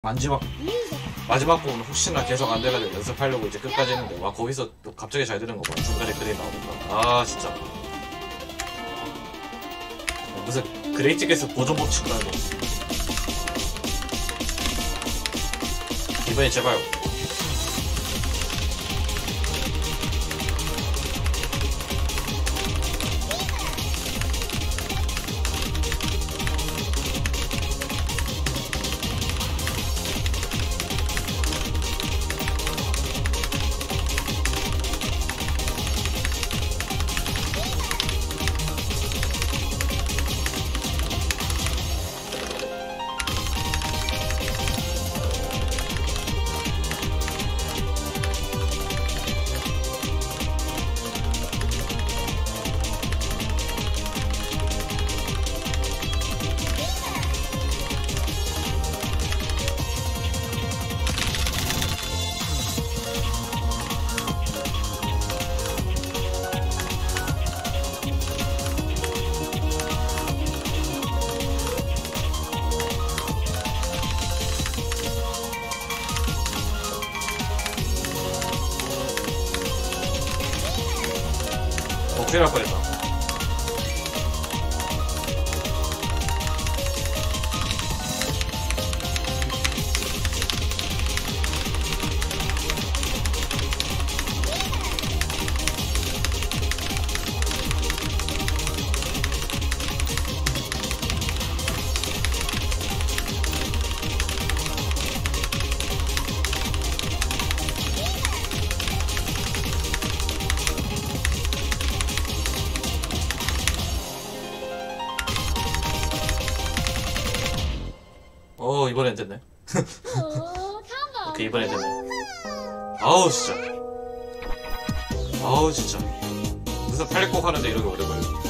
마지막 부분 혹시나 계속 안 돼가지고 연습하려고 이제 끝까지 했는데 와 거기서 또 갑자기 잘 되는 거 봐. 중간에 그래 나오니까 아 진짜 무슨 그레이트게스 보존 법칙 같은 거. 이번에 제발 큰일 날 뻔했다. 이번엔 됐네. 오케이 이번엔 됐네. 아우 진짜 무슨 팔레꼭 하는데 이렇게 오래 걸려.